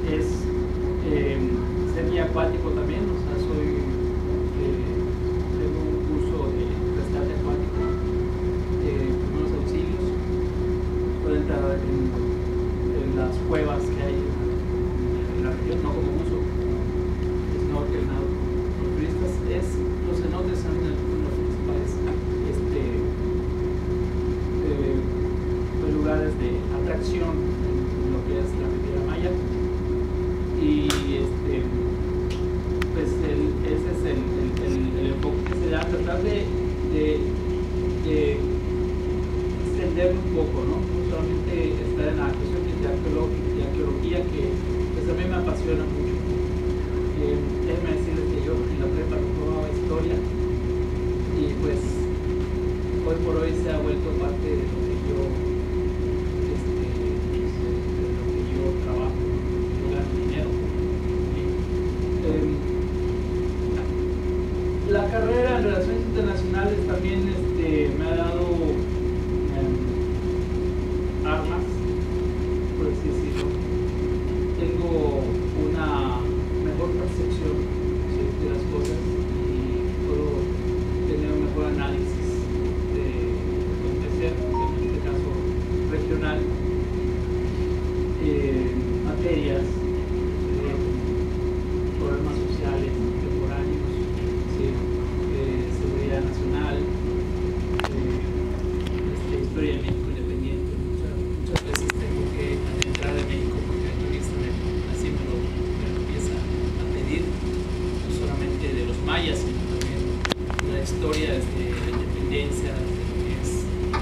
es ser guía acuático también, o sea, tengo un curso de rescate acuático, primeros auxilios, puedo entrar en las cuevas que hay en la región, no como uso snorkel, nado con turistas. Los cenotes son uno de los principales lugares de atracción en lo que es la Riviera Maya, y pues ese es el enfoque que se da, tratar de extenderlo un poco, ¿no? No solamente estar en la cuestión de arqueología, que pues a mí me apasiona mucho. Déjenme decirles que yo en la prepa tomaba historia, y pues hoy por hoy se ha vuelto parte de lo que yo trabajo, yo gano dinero. La carrera en Relaciones Internacionales también me ha dado armas, por así decirlo. Tengo una mejor percepción, ¿sí?, de las cosas, y puedo tener un mejor análisis de acontecer, en este caso regional, materias, problemas sociales contemporáneos, ¿sí?, seguridad nacional, historia de México independiente. Muchas veces tengo que adentrar de México porque el turista así me lo empieza a pedir, no solamente de los mayas, sino también la historia desde la independencia, desde lo que es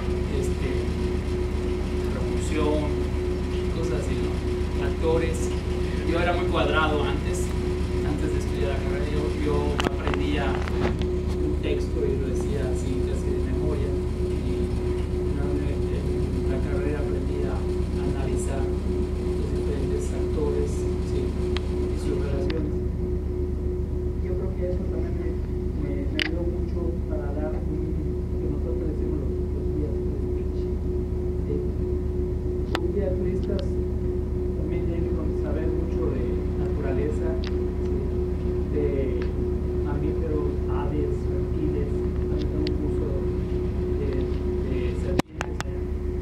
revolución, cosas así, ¿no? Actores. Yo era muy cuadrado antes de estudiar la carrera. Yo aprendía un texto y lo decía así, casi de memoria, y en la carrera aprendí a analizar los diferentes actores, ¿sí?, y sus relaciones. Yo creo que eso también me ayudó mucho para dar lo que nosotros decimos los guías turísticos. Un guía de turistas también tiene que saber mucho de naturaleza, ¿sí?, de mamíferos, aves, reptiles. También tengo un curso de serpientes,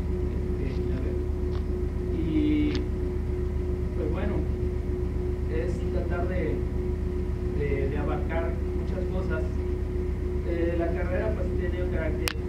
y pues bueno, es tratar de abarcar muchas cosas. La carrera pues tiene un carácter